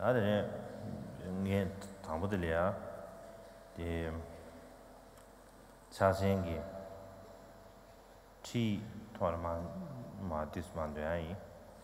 다들 게 당부들이야. 이 자생기 티 토르만 마디스만되아이.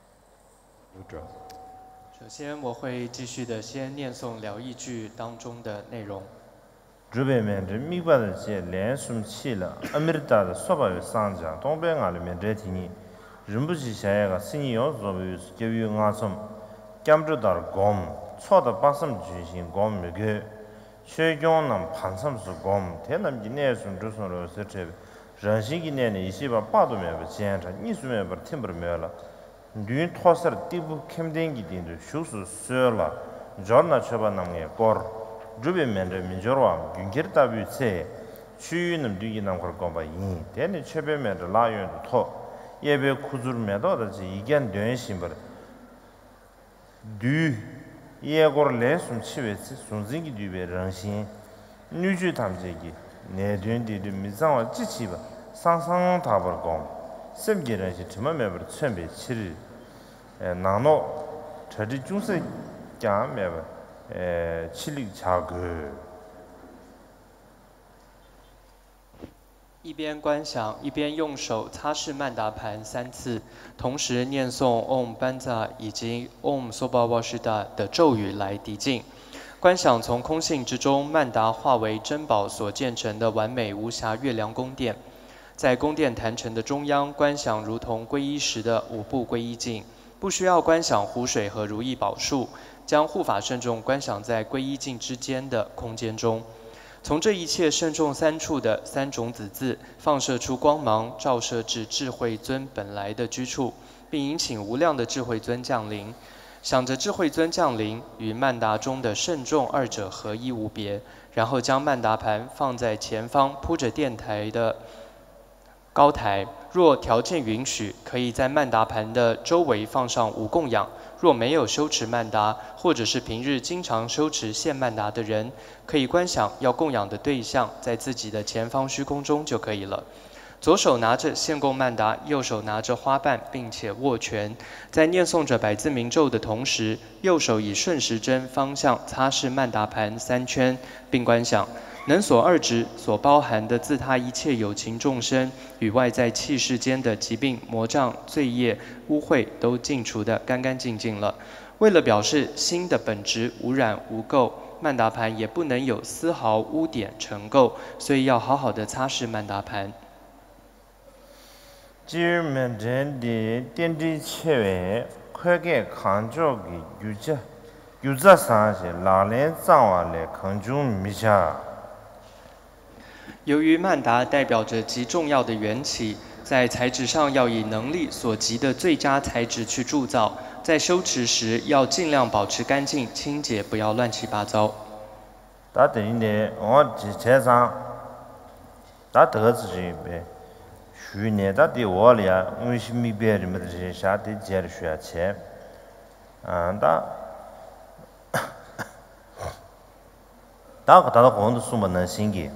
首先，我会继续的先念诵疗愈句当中的内容。 주변에 미국의 랜숨 치라 아메리카의 소바의 상장 동백아를 면제티니 림부지 샤야가 신이요 조비스 개유 가섬 겸주달 곰 초다 바섬 주신 곰미게 최종남 판섬수 곰 대남지 내순 주선으로 세체 전시기 내내 20바 빠도면 지한자 니수면 버 팀브르메라 뉴 토서 티부 캠댕기 딘도 슈스 쇠라 존나 쳐바남게 거 주변면에 민저와 윤결답유체 추유는 뒤기는 걸 거봐 이 대내 최변면에 라연도 토 예배 구줄면도지 이견 된심벌 뒤 예고를 숨 치외스 손진기 뒤에 랑신 뉴주 탐제기 내된디도 미상와 지치바 상상 다벌고 셈기는시 정말매버 천배 7일 나노 저지 중세 짱매버 气力差个。 一边观想，一边用手擦拭曼达盘3次，同时念诵 Om Banza 以及 Om Sobhavashida 的咒语来涤净。观想从空性之中，曼达化为珍宝所建成的完美无瑕月亮宫殿。在宫殿坛城的中央，观想如同皈依时的5步皈依境，不需要观想湖水和如意宝树。 将护法圣众观想在皈依境之间的空间中，从这一切圣众3处的3种子字放射出光芒，照射至智慧尊本来的居处，并引请无量的智慧尊降临。想着智慧尊降临与曼达中的圣众二者合一无别，然后将曼达盘放在前方铺着殿台的高台。若条件允许，可以在曼达盘的周围放上5供养。 若没有修持曼达，或者是平日经常修持现曼达的人，可以观想要供养的对象在自己的前方虚空中就可以了。左手拿着献供曼达，右手拿着花瓣，并且握拳，在念诵着百字明咒的同时，右手以顺时针方向擦拭曼达盘3圈，并观想。 能所二执所包含的自他一切有情众生与外在气世间的疾病、魔障、罪业、污秽都尽除得干干净净了。为了表示心的本质无染无垢，曼达盘也不能有丝毫污点尘垢，所以要好好的擦拭曼达盘。 今面真的电子切为快给康州的有这三些拉连脏话来康州米下。 由于曼达代表着极重要的缘起，在材质上要以能力所及的最佳材质去铸造，在修持时要尽量保持干净清洁，不要乱七八糟。 他等于呢，我之前上，他得自己呗，去年他对我俩，我是没别人们的这些啥的接着学钱，他的工作什么能行的。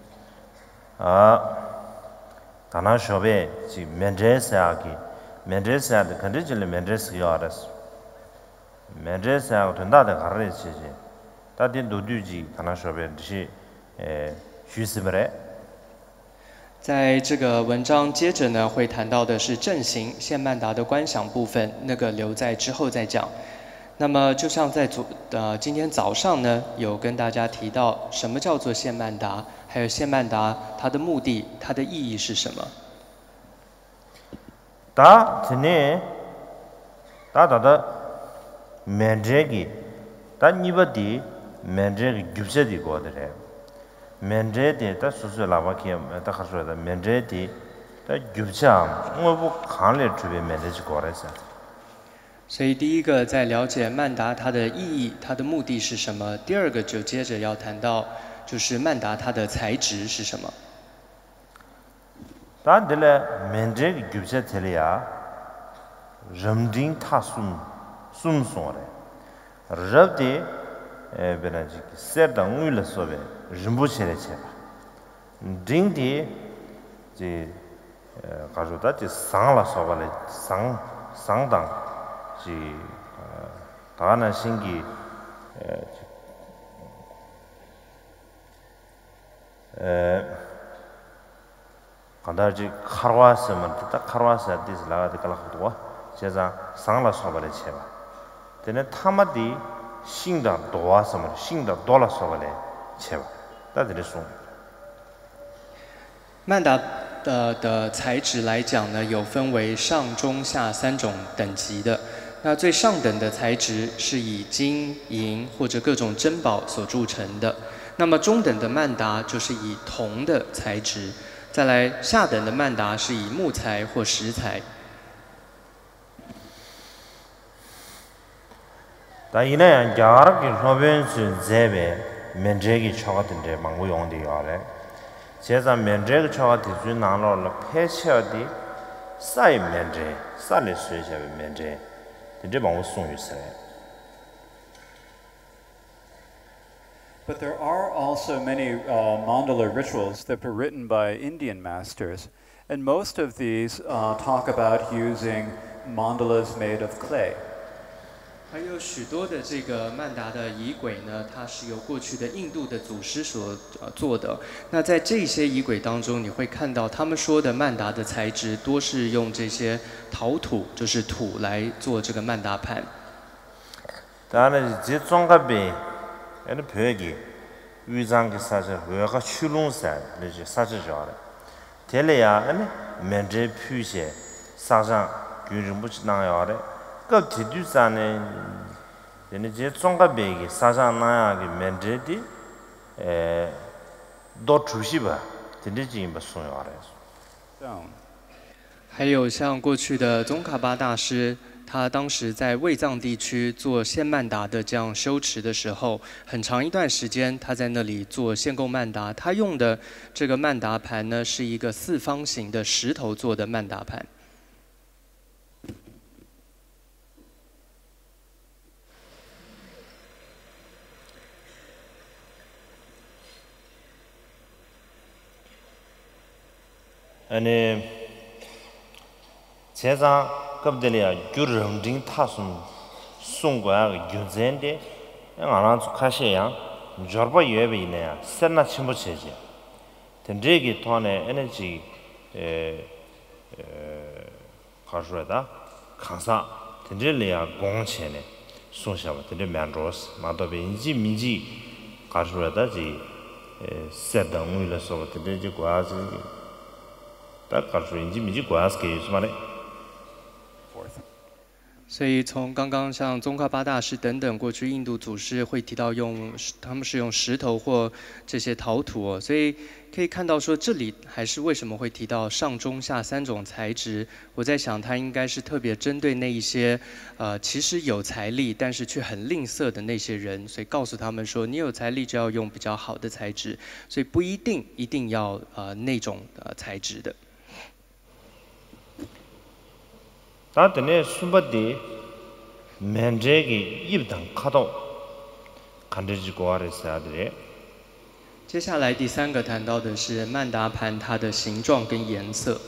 다나 쇼베 지 멘제스야기 멘제스야데 컨디질레 멘제스야라스 멘제스야고 된다데 가르치지 다디 노두지 다나 쇼베 지虚스브레 在这个文章接着呢，会谈到的是正行现曼达的观想部分，那个留在之后再讲。那么就像在今天早上呢，有跟大家提到什么叫做现曼达。 还有现曼达，它的目的、它的意义是什么？ 它今年，它的面这个，它你不的面这个就是的过的嘞，面这的它说是喇叭开，它还说的面这的，它就是啊，我不看了这边面这去过来噻。 所以第一个在了解曼达它的意义、它的目的是什么，第二个就接着要谈到。 就是曼达它的材质是什么？ 它的嘞，面这个就是这里啊，人丁它松松的，热的，别人这个晒当为了说呗，人不起来吃吧，真的，这他说他这伤了说吧嘞，伤当，这他那心给 간다지 카르와스면 딱 카르와스 디스 라가데 칼라고도 제자 상라 소발에 체바 되네 타마디 싱다 도와서면 싱다 돌아 소발에 체바 다들 송 曼达的材质来讲呢，有分为上、中、下3种等级的。那最上等的材质是以金、银或者各种珍宝所铸成的。那么中等的曼达就是以铜的材质，再来下等的曼达是以木材或石材。 但이네야르기로벤스제베멘제기초같은데망고용디가래 제자 면제가 초가 뒤주 나로를 폐셔디 사이 면제 살리 수셔 면제 근데 방어 송유세 But there are also many mandala rituals that were written by Indian masters, and most of these talk about using mandalas made of clay. 还有许多的这个曼达的仪轨呢，它是由过去的印度的祖师所做的。那在这些仪轨当中，你会看到他们说的曼达的材质多是用这些陶土，就是土来做这个曼达盘。 다는 지종갑이 에는 벽이 위장기 사절 왜가 출롱사 이제 사절죠. 텔레야 에는 면제 표시 사장 균rum부지 나야래. 그 뒤뒤산에 얘네 제 종갑이 사장 나야기 면제디 도 주시바 진짜지 뭐 소요하래. 还有像过去的宗喀巴大师，他当时在卫藏地区做献曼达的这样修持的时候，很长一段时间他在那里做献供曼达。他用的这个曼达盘呢，是一个4方形的石头做的曼达盘。 아니 제자 급들이야 규름딩 타순 송과가 규젠데 안아서 카시야 저버 예베이네야 센나 침부체지 된제기 돈에 에너지 가르다 강사 된제리야 공체네 송샤바 된제 만로스 마도베 인지 미지 가르다지 세다 무일서 된제 과지 所以从刚刚像宗喀巴大师等等过去印度祖师会提到他们是用石头或这些陶土所以可以看到说这里还是为什么会提到上中下3种材质。我在想它应该是特别针对那一些其实有财力但是却很吝啬的那些人，所以告诉他们说你有财力就要用比较好的材质，所以不一定要那种材质的。 다들 수바디 면제기 입당 카도 간데지고 아래서들이 接下来第3个谈到的是曼达盘它的形状跟颜色。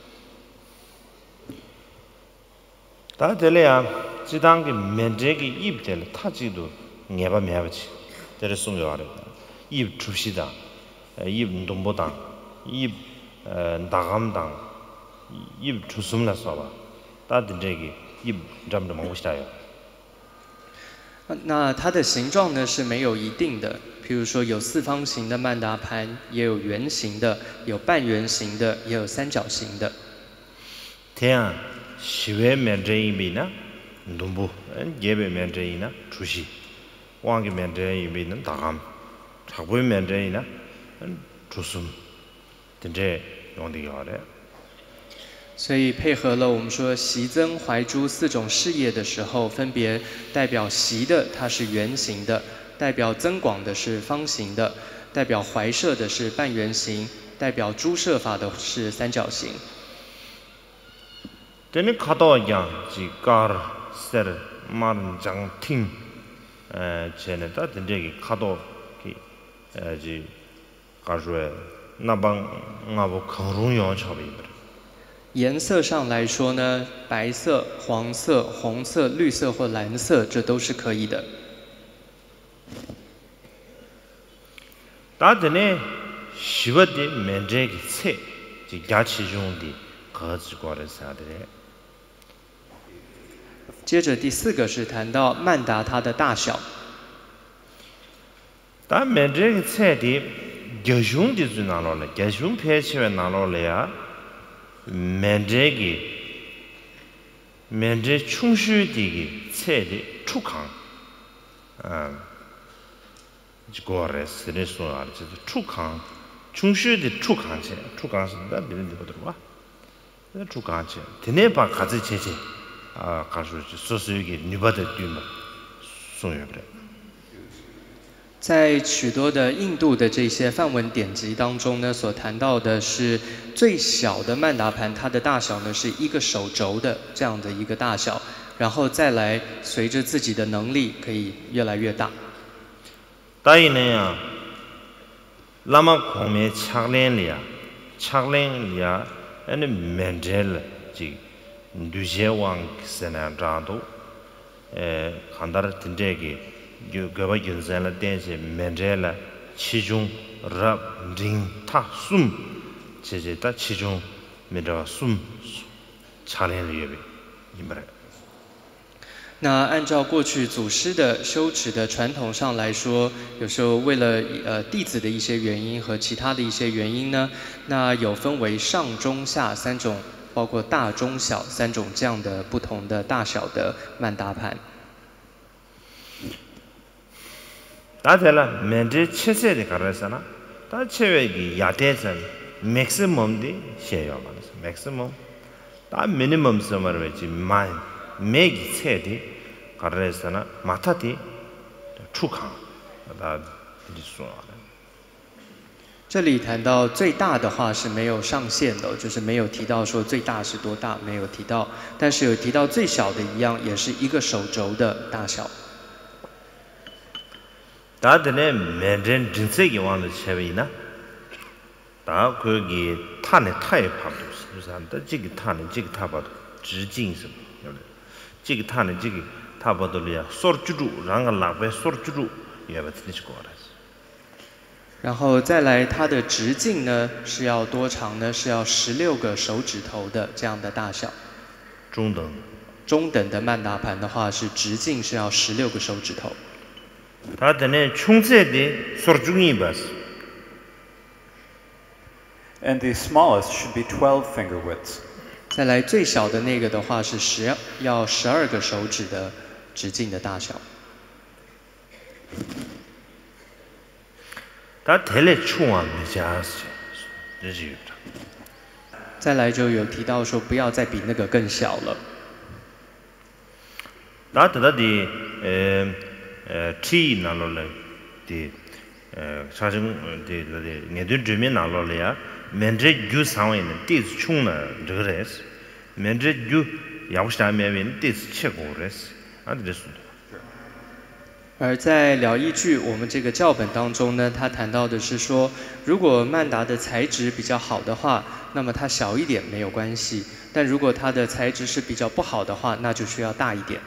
다들이야 지당기 면제기 입될 타지도 녀바 매버지 데를 송요 아래 입 주시다 입 동보당 입 나감당 입 주숨나서 봐 다들에게 입 잠도 먹고 싶어요. 那它的形状呢是没有一定的，譬如说有4方形的曼达盘，也有圆形的，有半圆形的，也有三角形的。 태양 시외 면제이비나 농부 예배 면제이나 주시 왕기 면제이비는 다감 작부 면제이나 주숨 등제 용디가 그래. 所以配合了我们说习增怀诛4种事业的时候，分别代表习的它是圆形的，代表增广的是方形的，代表怀摄的是半圆形，代表诸摄法的是三角形。 这里看到样是가르 세르 마른 장팅 전에 다 된게看到그 가르에 나방 나보 강롱용 차비 颜色上来说呢，白色、黄色、红色、绿色或蓝色，这都是可以的。 다드네 시버디 멘제기 체 지가치 중디 거지 거래사들의 接着第4个是谈到曼达它的大小。 다 멘제기 체디 겨중디 주나로래 겨중 폐치에 나로래야 멘제 충슈디기 체디 축강 지고레스 레소아 축강 충슈디 축강체 축강스다 비는데 보더라 축강체 드네바 가지 체체 가수 소수기 니바데 듀마 소요브레 在许多的印度的这些梵文典籍当中呢，所谈到的是最小的曼达盘，它的大小呢是1个手肘的这样的一个大小，然后再来随着自己的能力可以越来越大。 다이네야 라마 공메 착렌리아 아니 멘젤 지 누제왕 세나라도 간다르 틴데기 gaba gyunzan la tense mendre la chijung rab ring ta sum cheje ta chijung mendra sum chalen yebe imbre 那按照过去祖师的修持的传统上来说，有时候为了弟子的一些原因和其他的一些原因呢，那有分为上中下3种，包括大中小3种这样的不同的大小的曼达盘。 다들 멘제 체세에 가르잖아. 다 체외기 야대선 맥시멈디 셔요 말이야. 맥시멈. 다 미니멈 서머를 외지 마이 맥이 체디 가르잖아. 마타디 축항. 다 이리소. 这里谈到最大的话是没有上限的，就是没有提到说最大是多大，没有提到，但是有提到最小的一样，也是1个手肘的大小。 다들의 맨전 진색이 와는 체위나 다 거기 탄에 타에 파도 그래서 지기 탄에 지기 타봐도 지진스 지기 탄에 지기 타봐도야 소르주루 랑가 라베 소르주루 예바 뜻이 거라서 然后再来它的直径呢是要多长呢？是要16个手指头的这样的大小。 中等。 中等的曼达盘的话是直径是要16个手指头。 다들 총체대 소르중이 봤어. And the smallest should be 12 finger widths. 再来最小的那个的话是要12个手指的直径的大小。 다 텔레 총아 미자스. 再来就有提到说不要再比那个更小了。 다들이 티 나로래 디 사정 디 네드 주민 나로래야 멘제 주 상황에는 디스 총나 저래스 멘제 주 야우스타면은 디스 체고레스 안데스 而在了义句我们这个教本当中呢，它谈到的是说，如果曼达的材质比较好的话，那么它小一点没有关系；但如果它的材质是比较不好的话，那就需要大一点。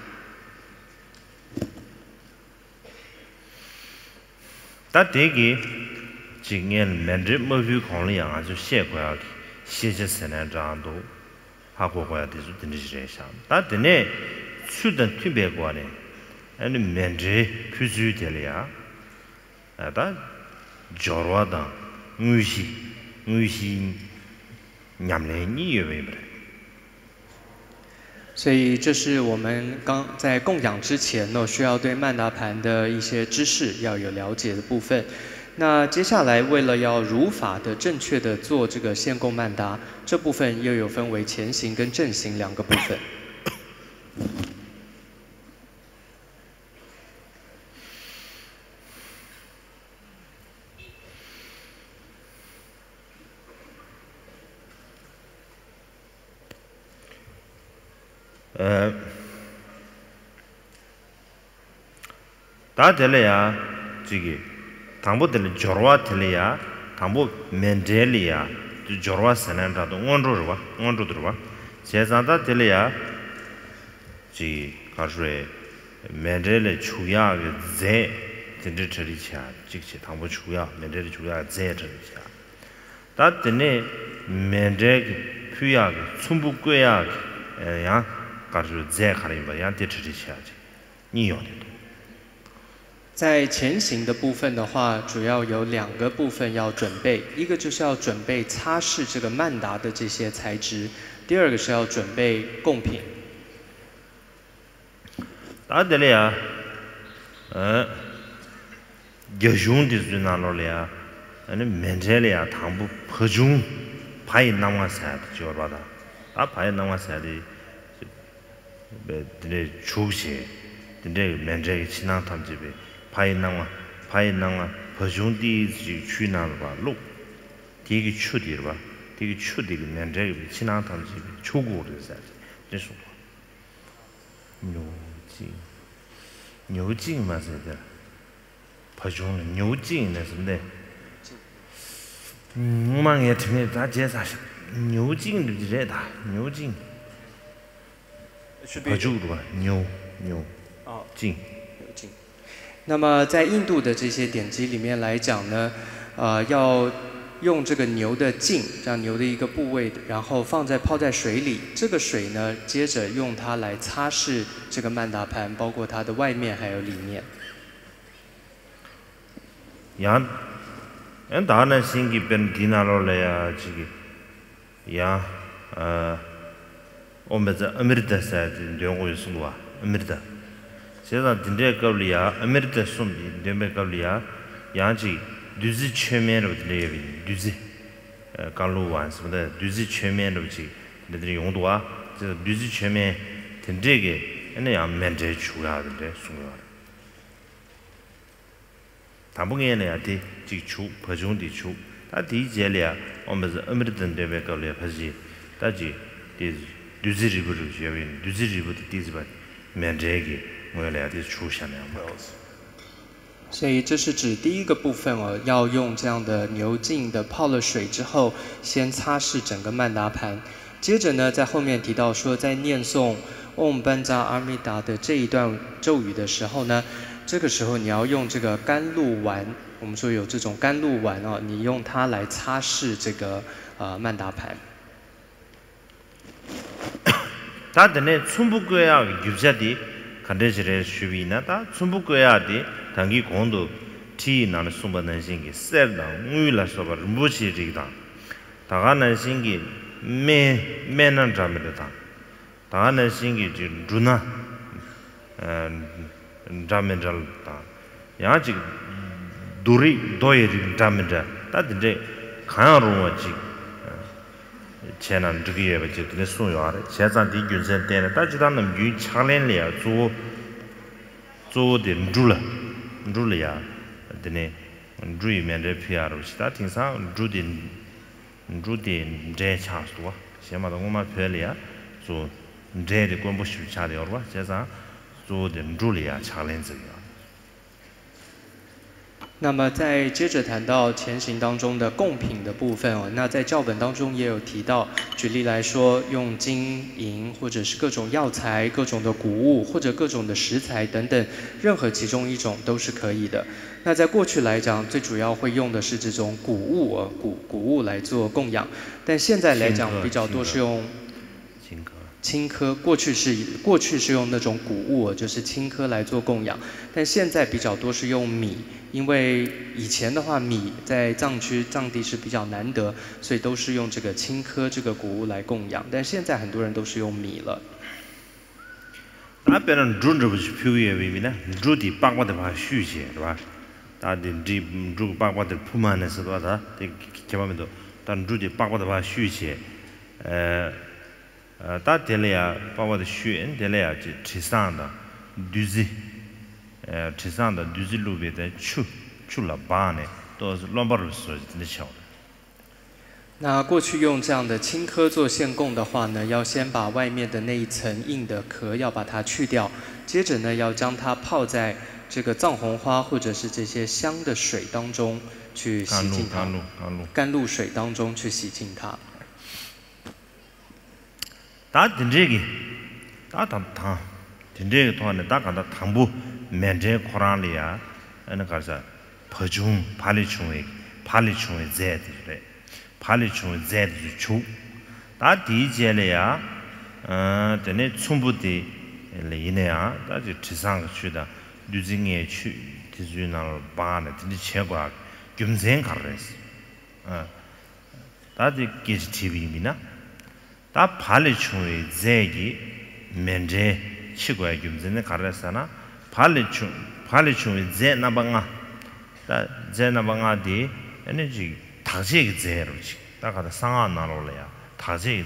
다 대기 지금 맨제 뭐비 공리양 아주 셰고야 시제스는 장도 하고 거야 되죠 된지래샤 다 되네 수든 튜베고네 아니 맨제 퓨즈들이야 다 저러다 무시 냠래니 예베브레 所以这是我们刚在供养之前呢，需要对曼达盘的一些知识要有了解的部分。那接下来为了要如法的正确的做这个献供曼达，这部分又有分为前行跟正行2个部分。 다들이야 저기 당보들 저러와들이야 당보 멘델이야 저러와 선한다도 원조 들어봐 제자다 들이야 지 가르에 멘델의 추야게 제 真正处理起来，这个糖不主要，面这的主要再处理起来。但真的面这个需要从不贵呀，样搞出再看了吧，样得处理起来去，你要的。 在前行的部分的话，主要有2个部分要准备，一个就是要准备擦拭这个曼达的这些材质，第2个是要准备贡品。 打的了呀，有用的是哪了呀？那面这了呀，糖不合中，怕那么晒的，知道吧？啊，怕那么晒的，这出血，这面这个其他他们这边。怕那么不兄弟就去那了吧路，第一个去的了吧，第一个去的个面这个其他他们这边出过的噻，这说牛筋嘛是的，不兄的牛筋那什么的，我们也听他介绍牛筋的这的牛筋，不住的吧牛筋。 那么在印度的这些典籍里面来讲呢，要用这个牛的颈，这样牛的一个部位，然后泡在水里，这个水呢，接着用它来擦拭这个曼达盘，包括它的外面还有里面。 大呢新给变地那了呀，这个我们在阿美达赛的两个月送过阿美达。现在真正搞了呀，阿美达送的两边搞了呀，样子都是全面的那边，都是刚录完什么的，都是全面的去那里用多啊，这都是全面，真这个那样面这出来的送来。他不给了呀，的这出不中的出，他第一节了，我们是阿美达那边搞了拍戏，但是都是日本的学员，都是日本的第一班面这个。我来的出现了嘛， 所以这是指第一个部分哦，要用这样的牛颈的泡了水之后，先擦拭整个曼达盘。接着呢，在后面提到说，在念诵 Om Banja Amrita 的这一段咒语的时候呢，这个时候你要用这个甘露丸，我们说有这种甘露丸哦，你用它来擦拭这个曼达盘。 他的呢，从不贵啊，有些的。看这些水平呢，他从不贵啊的，他给工作体那的送把男性给塞了，我来说吧，不起这个当，大家男性给面那咱们的当，大家男性给就住那，咱们这当，然后这个多也这个咱们这，但是这看样容我这。前两这个月吧，就给他送药的，现在的军生点了，但是他们就强烈了做的住了呀，的呢，住一面这皮啊，其他挺少住的这差多，先把我们皮了呀，做这的光不许差的了，现在做的住了呀，强烈这个。 那么在接着谈到前行当中的贡品的部分哦，那在教本当中也有提到，举例来说，用金银或者是各种药材、各种的谷物或者各种的食材等等，任何其中一种都是可以的。那在过去来讲，最主要会用的是这种谷物哦，谷物来做供养，但现在来讲比较多是用青稞，过去是用那种谷物，就是青稞来做供养，但现在比较多是用米，因为以前的话米在藏地是比较难得，所以都是用这个青稞这个谷物来供养，但现在很多人都是用米了。 那别人种这不是漂移为呢？种的八卦的话虚些是吧？他的这种八卦的铺满的是多少？这几万多，但种的八卦的话虚些，大点了呀，把我的血点了呀，就吃上的，就是吃上的就是路边的出了八呢，都是乱八糟说的巧的。 那过去用这样的青稞做献供的话呢，要先把外面的那一层硬的壳要把它去掉，接着呢要将它泡在这个藏红花或者是这些香的水当中去洗净它，甘露水当中去洗净它。 打点这个，打点这个的话呢，打看到汤不面这扩张里啊， ane karsa pachung pali chungwe zaydi re pali chungwe zaydi chu da di jele ya tene tsumbu di le ine ya da ji tisang chu da duzi nge chu tizu nal ba na tene che kwa gyumzen kar res da di geji tibi mi na da pali chungwe zaygi menje chi kwa gyumzen kar res na pali chungwe zay na ba nga 다 제나방아디 에너지 다지게 제로지 다가다 상아 나로래야 다지게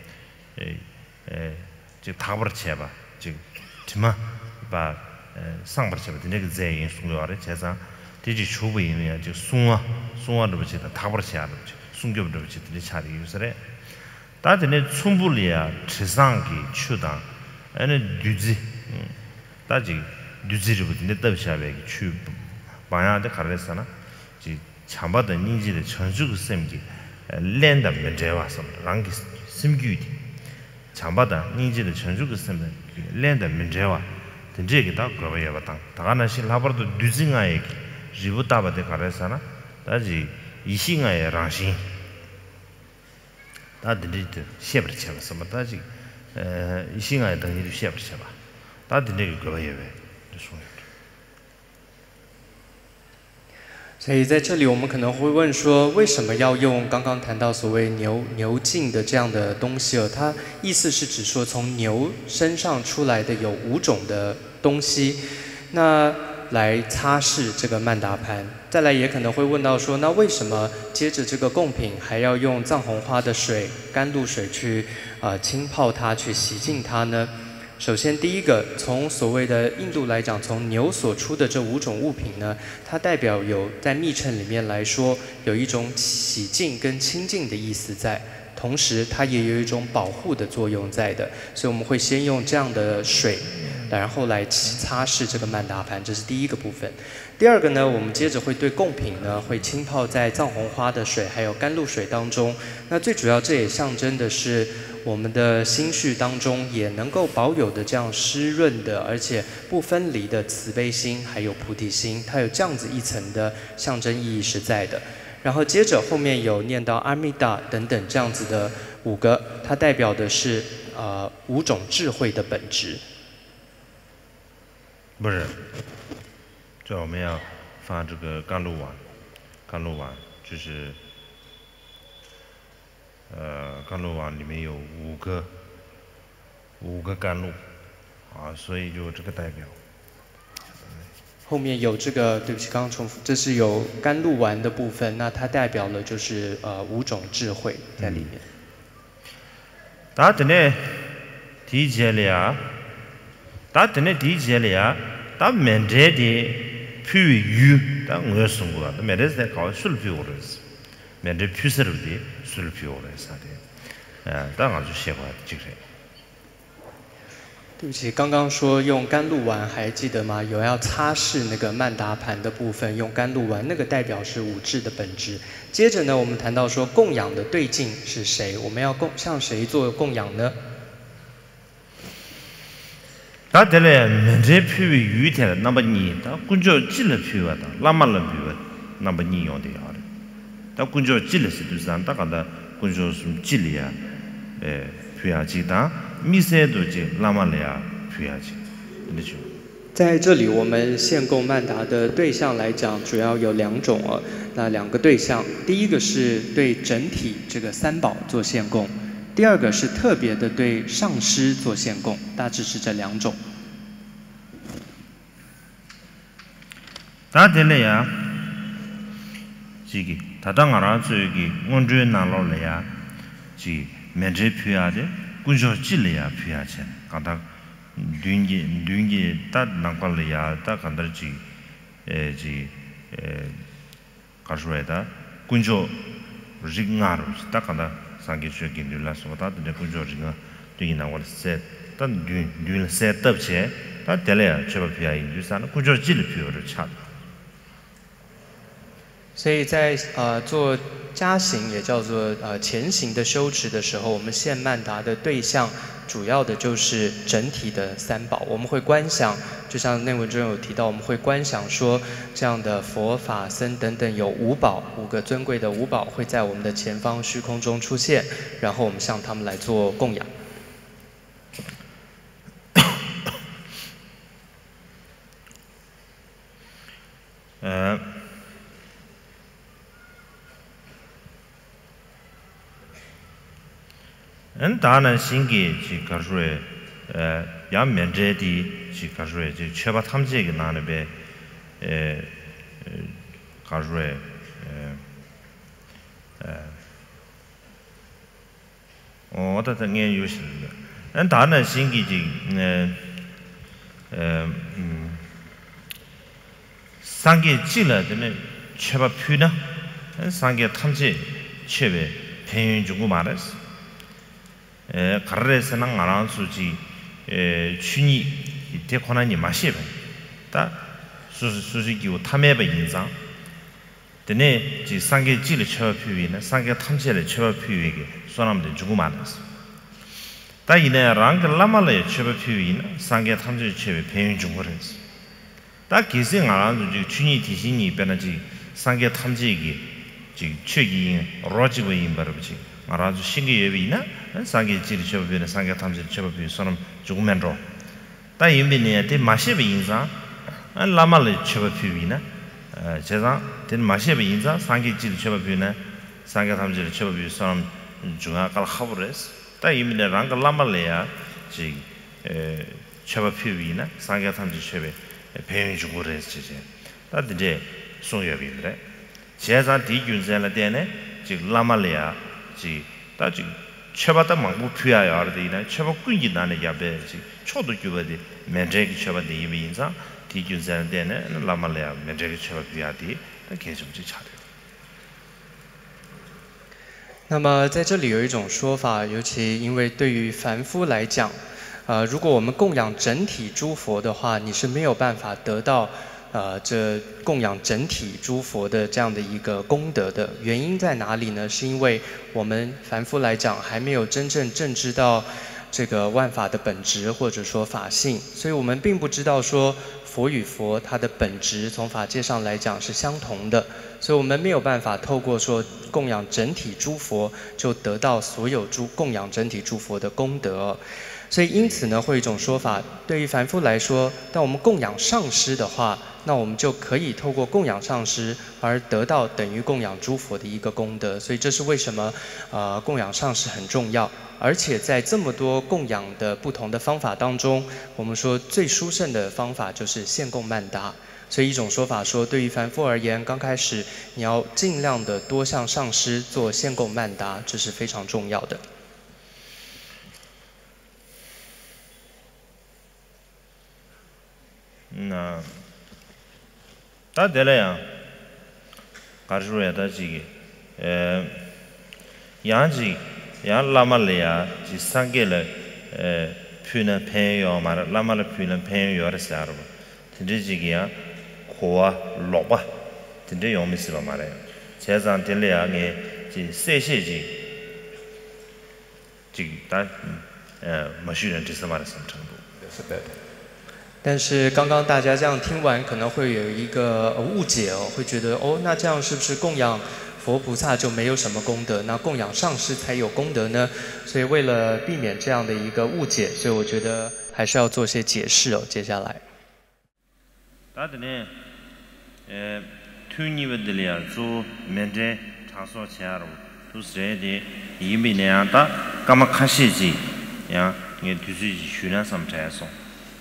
제 답을 쳐봐 지금 지마 바 상벌 쳐봐 되게 제인 송료아래 제사 디지 추부 이미야 지 송아도 버치다 답을 쳐야 되지 송교도 버치들이 차리 유설에 다들 충분히야 지상기 추당 에네 dü지 다지 dü지를 버티네 답샤베기 추 방야데 가르랬잖아. 지 참바다 닌지의 전주그 셈기 랜다 면제와서 랑기 심규디 참바다 닌지의 전주그 셈 랜다 면제와 된제게 다 그거야 바탕 다가나시 라버도 dü징아에 리부타바데 가르랬잖아. 다지 이싱아에 랑신 다들이도 셰브르쳐서 다지 이싱아에 등이도 셰브르쳐봐. 다들이 그거야 왜说所以在这里，我们可能会问说，为什么要用刚刚谈到所谓牛劲的这样的东西哦？它意思是指说，从牛身上出来的有5种的东西，那来擦拭这个曼达盘。再来也可能会问到说，那为什么接着这个贡品还要用藏红花的水、甘露水去浸泡它，去洗净它呢？ 首先，第一个，从所谓的印度来讲，从牛所出的这5种物品呢，它代表有在密乘里面来说，有一种洗净跟清净的意思在，同时它也有一种保护的作用在的，所以我们会先用这样的水，然后来擦拭这个曼达盘，这是第一个部分。第二个呢，我们接着会对贡品呢，会浸泡在藏红花的水还有甘露水当中。那最主要，这也象征的是 我们的心绪当中也能够保有的这样湿润的，而且不分离的慈悲心，还有菩提心，它有这样子一层的象征意义是在的。然后接着后面有念到阿弥达等等这样子的5个，它代表的是5种智慧的本质。 不是，这我们要发这个甘露丸就是。 甘露丸里面有5个甘露，所以就这个代表。 后面有这个，对不起，刚刚重复，这是有甘露丸的部分，那它代表了就是5种智慧在里面。 大家呢，理解了呀？大家呢理解了呀？大面对的譬如，大我说过，大面对在搞水皮我的是。 面对皮色的水皮我来啥的，当然就喜欢这个。 对不起，刚刚说用甘露丸，还记得吗？有要擦拭那个曼达盘的部分，用甘露丸，那个代表是5智的本质。接着呢，我们谈到说供养的对境是谁？我们要向谁做供养呢？ 大家呢，面对皮为雨天，那么你，他工作积了皮了的，那么了皮了，那么你用的好的。 다 군조 찔레스 두산 다가다 군조 좀 찔이야 퓨야지다 미세도지 라말레야 퓨야지 그렇죠 在这里，我们献供曼达的对象来讲，主要有2种哦。那2个对象，第一个是对整体这个3宝做献供，第二个是特别的对上师做献供，大致是这2种。 다 될래야 지기 다당하라 저기 원주에 나로래야 지 면제 피하데 군조 찔래야 피하체 가다 듄기 다 나깔래야 다 간다지 지 가르에다 군조 링나로 다 간다 상기적인 눌라서 다 군조 링아 되게 나올 세단 듄 세트업체 다 될래야 저 피하 인주산 군조 찔 피어를 차 所以在做加行，也叫做前行的修持的时候，我们现曼达的对象主要的就是整体的三宝。我们会观想，就像内文中有提到，我们会观想说，这样的佛法僧等等有五宝，5个尊贵的五宝会在我们的前方虚空中出现，然后我们向他们来做供养。 当然，新给去搞出来，要面对的去搞出来，就确保他们这个哪里边，搞出来，我的这眼有些的，当然新给这，三个记了的呢，确保批呢，三个他们这确保偏远中国嘛的是。가르레스는 알아는 수지 춘이 대권하니 마시베 다 수수기고 탐해베 인상 근데 지 상계 지를 쳐 표위는 상계 탐지를 쳐 표위게 소남들 주고 말았어 다 이내 랑그 라말레 쳐 표위는 상계 탐지 쳐베 배운 중거랬어 다 기생 알아는 지 춘이 대신이 변하지 상계 탐지기 지 최기 로지고 임바르지 말아주 신기 예비나 상계 지리 쳐비는 상계 탐지 쳐비 소름 죽으면로 다 임비네 데 마시베 인자 라말레 쳐비나 제가 된 마시베 인자 상계 지리 쳐비나 상계 탐지 쳐비 소름 중앙갈 하브레스 다 임비네 랑 라말레야 지 쳐비나 상계 탐지 쳐비 배운 죽으레스 지제 다 이제 송여비래 제가 디균전에 되네 지 라말레야 지 다지 쳐봤다 망부 피하야 알아되나 쳐봐 꾸기 나네 야베지 초도 주버디 맨제기 쳐봤데 이미 인자 디균전 되네 라말레야 맨제기 쳐봐 피하디 계속 차려 那么在这里有一种说法，尤其因为对于凡夫来讲，如果我们供养整体诸佛的话，你是没有办法得到这供养整体诸佛的这样的一个功德的。原因在哪里呢？是因为我们凡夫来讲还没有真正正知道这个万法的本质或者说法性，所以我们并不知道说佛与佛它的本质从法界上来讲是相同的，所以我们没有办法透过说供养整体诸佛就得到所有供养整体诸佛的功德。所以因此呢，会有一种说法，对于凡夫来说，当我们供养上师的话，那我们就可以透过供养上师而得到等于供养诸佛的一个功德。所以这是为什么供养上师很重要。而且在这么多供养的不同的方法当中，我们说最殊胜的方法就是献供曼达。所以一种说法说，对于凡夫而言，刚开始你要尽量的多向上师做献供曼达，这是非常重要的。 那大得了呀，搞出来的这个杨子杨拉玛利亚就三个了批呢朋友嘛，拉玛的批呢朋友的啥了吧？听这几个呀，苦啊落吧，听这用没事吧嘛嘞？车上听了呀，俺就谢谢这个但没许人这是嘛的什么程度？ 但是刚刚大家这样听完，可能会有一个误解哦，会觉得哦，那这样是不是供养佛菩萨就没有什么功德？那供养上师才有功德呢？所以为了避免这样的一个误解，所以我觉得还是要做些解释哦。接下来， 大的呢，推你们的了，做面对场所前了，都是的，因为那样的，干嘛看设计呀？你就是训练什么才送？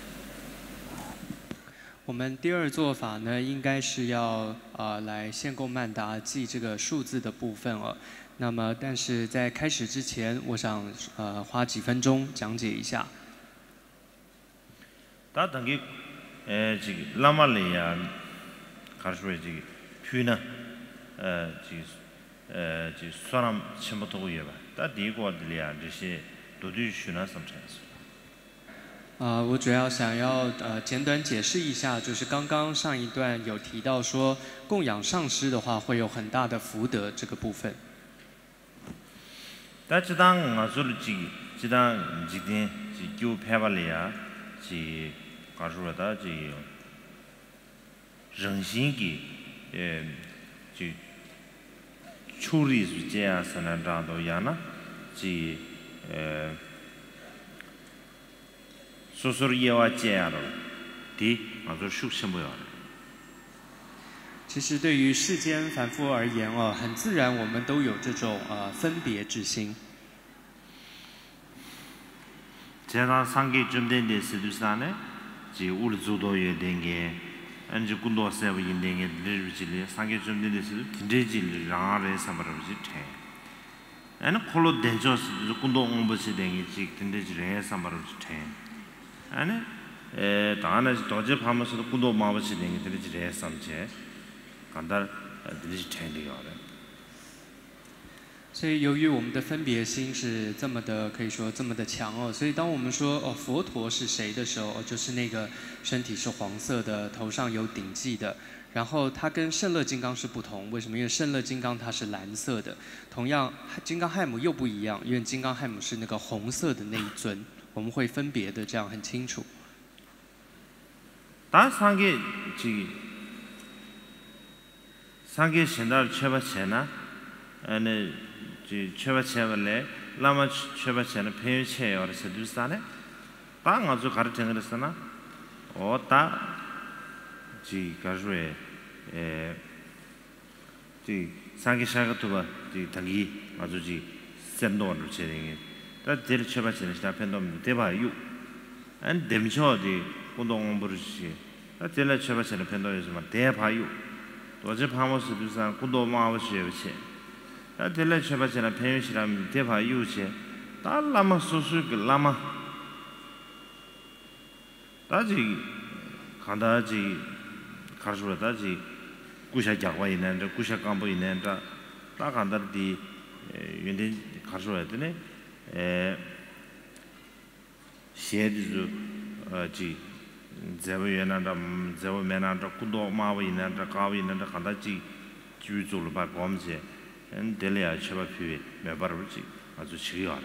我们第二做法呢，应该是要来献供曼达记这个数字的部分哦。那么，但是在开始之前，我想花几分钟讲解一下。 他等于这个拉玛利亚，还是说这个批呢？就算了全部都有吧。但第一个的呀，这些都得训练什么才是？ 我主要想要简短解释一下，就是刚刚上一段有提到说供养上师的话会有很大的福德这个部分。 但这当我做了这当今天就拍巴里啊，是告诉我的这人性的就处理是这样是那样的样呢，是说说也要这样的，对，我做熟悉不了。 其实对于世间凡夫而言哦，很自然我们都有这种分别之心。 제가 상계 좀 된 데서도 사네. 지 우리 조도에 된게 안지 군도 세부 인den게 늘지리 상계 좀 된 데서도 딘데지리 라레 삼바르지 태. 아니 콜로 된저스 군도 옹버시 된게 지 딘데지리 삼바르지 태. 아니 다나 도제 파면서도 군도 마버시 된게 딘데지리 삼제. 간달 딘데지 태리요. 所以，由于我们的分别心是这么的，可以说这么的强哦，所以当我们说哦佛陀是谁的时候，就是那个身体是黄色的，头上有顶髻的，然后它跟胜乐金刚是不同，为什么？因为胜乐金刚它是蓝色的，同样金刚亥母又不一样，因为金刚亥母是那个红色的那一尊，我们会分别的这样很清楚。 다 상계 신달 쳐봤잖아. 아니 쳐봤잖아래. 라마 쳐봤잖아. 페이체에 어디서 두스다네. 다 아주 가르치는 거였잖아. 어다 지 가주에 지 상계 샤가토바 지 당기 아주 지 샘도를 제링이. 다 데리 쳐봤잖아. 시다 팬덤 대봐요. 안 뎀셔지 운동 버르시. 다 데리 쳐봤잖아. 팬덤에서만 대봐요. 도저 파모스 두산 군도 마버시에치 텔레 쳬바체나 페윤시람 대파 유체 달라마 소수그 라마 다지 간다지 가르주다지 구샤 작와 있는데 구샤 감보 있는데 다 간다디 윤데 가르주야 되네 시에디즈 지 제외연한다 제외면한다 군도 마위는다 가위는다 간다지 주주로 봐 범죄 엔델리아 쳐바피 매바르지 아주 치료하래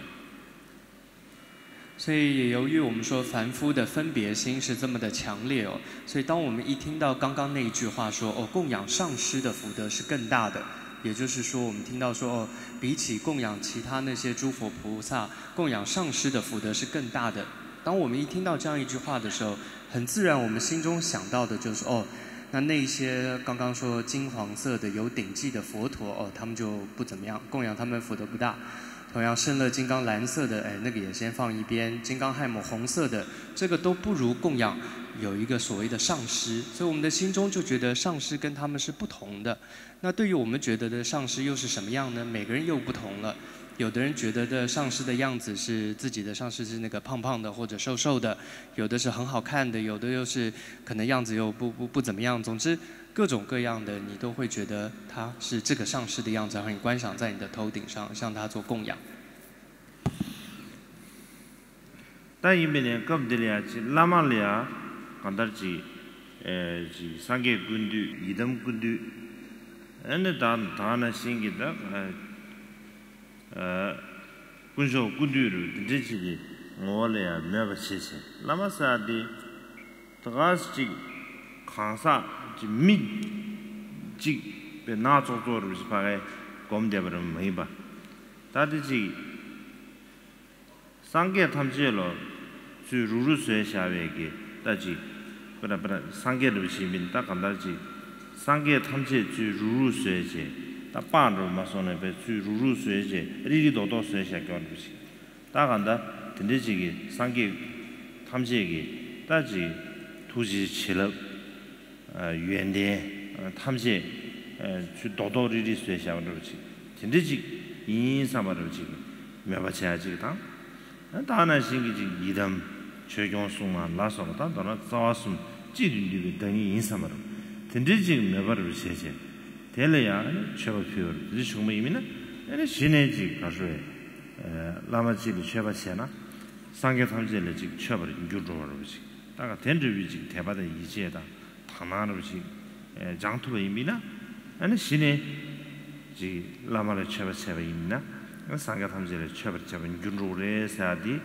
所以也由于我们说凡夫的分别心是这么的强烈哦，所以当我们一听到刚刚那一句话说哦，供养上师的福德是更大的，也就是说我们听到说哦，比起供养其他那些诸佛菩萨，供养上师的福德是更大的。当我们一听到这样一句话的时候，很自然我们心中想到的就是哦，那些刚刚说金黄色的有顶髻的佛陀哦，他们就不怎么样，供养他们福德不大。同样胜乐金刚蓝色的，哎，那个也先放一边。金刚亥母红色的，这个都不如供养有一个所谓的上师，所以我们的心中就觉得上师跟他们是不同的。那对于我们觉得的上师又是什么样呢？每个人又不同了。有的人觉得的上师的样子是自己的上师是那个胖胖的或者瘦瘦的，有的是很好看的，有的又是可能样子又不怎么样。总之各种各样的你都会觉得他是这个上师的样子，然后你观赏在你的头顶上，向他做供养。 但一边呢，咁的呀，是拉玛利亚，讲到是是三个军队，一等军队，那他那新给的군소 군두를 드지기 몰래야 매버시세 라마사디 더가스지 강사 지미지 베나조조를 스파게 곰데버는 뭐이바 다디지 상계 탐지로 주 루루스에 샤베기 다지 그러나 상계를 시민 딱 간다지 상계 탐지 주 루루스에지 다 반으로 마선에 배주 루루스에제 리리도도 스에샤 교르시 다 간다 든데지기 상기 탐지기 따지 두지 칠업 연대 탐지 주 도도리리 스에샤 그러지 든데지 인사마르지 매바치야지 다 다나 신기지 이담 최경송만 라서다 너나 자왔음 지리리 등이 인사마르 든데지 매바르시제 텔레야 셔버피어 지금 의미는 아니 신내지 가서 라마지리 셔버시나 상계 탐지를 지금 처벌을 유도하는 거지. 다가 된주비 지금 대바다 이제다 당나는 거지. 장투의 의미나 아니 신의 지 라마를 처벌 있나? 상계 탐지를 처벌 유도를 해야지.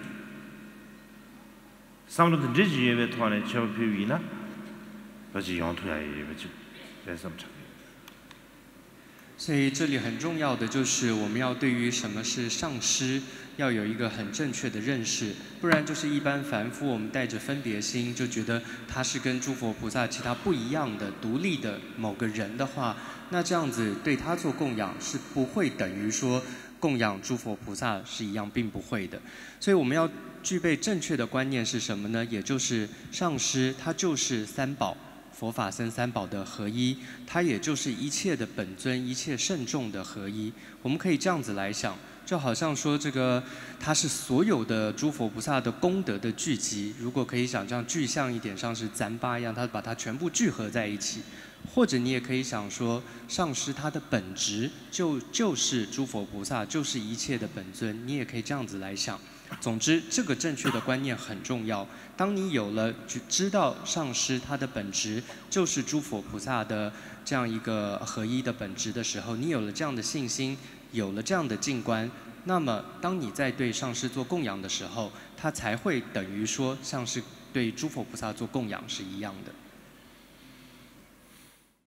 상로도 지지에 통하는 처벌 표위나 버지 용토야 이거지. 그래서 참 所以这里很重要的就是我们要对于什么是上师要有一个很正确的认识，不然就是一般凡夫我们带着分别心，就觉得他是跟诸佛菩萨其他不一样的独立的某个人的话，那这样子对他做供养是不会等于说供养诸佛菩萨是一样，并不会的。所以我们要具备正确的观念是什么呢？也就是上师他就是三宝。佛法僧三宝的合一，它也就是一切的本尊、一切圣众的合一。我们可以这样子来想，就好像说这个，它是所有的诸佛菩萨的功德的聚集。如果可以想象具象一点，像是糌粑一样，它把它全部聚合在一起。或者你也可以想说，上师它的本质就是诸佛菩萨，就是一切的本尊。你也可以这样子来想。总之，这个正确的观念很重要。当你有了知道上师他的本质就是诸佛菩萨的这样一个合一的本质的时候，你有了这样的信心，有了这样的静观，那么当你在对上师做供养的时候，它才会等于说像是对诸佛菩萨做供养是一样的。